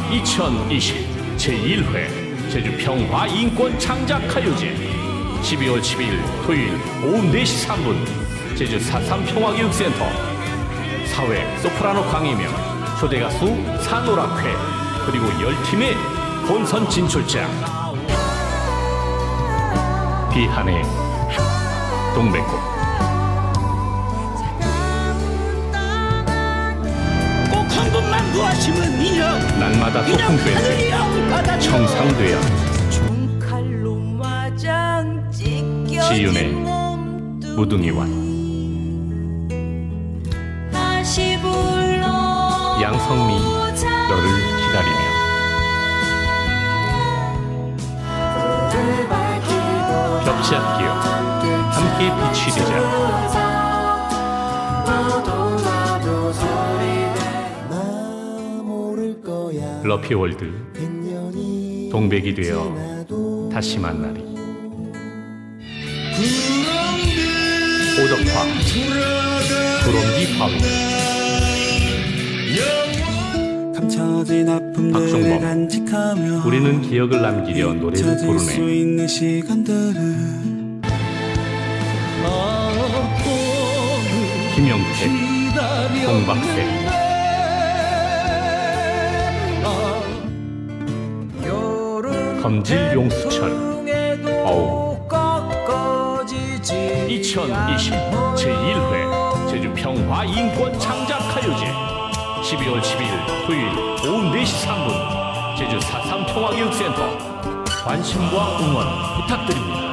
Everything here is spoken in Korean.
2020 제1회 제주 평화 인권 창작 가요제 12월 12일 토요일 오후 4시 3분 제주 4.3 평화교육센터 사회 소프라노 강희명 초대가수 산오락회 그리고 10팀의 본선 진출자 비한의 동백꽃 구하시면 인형 날마다 소풍되세 청상되어 지윤의 무등이완 양성미 너를 기다리며 벽지합기어 함께 빛이 되자 러피월드 동백이 되어 다시 만나리 오덕화 구름기 화위 박종범 우리는 기억을 남기려 노래를 부르네 김영태 홍박세 검질 용수철 어우 2020 제1회 제주 평화 인권 창작 가요제 12월 12일 토요일 오후 4시 3분 제주 4.3 평화교육센터 관심과 응원 부탁드립니다.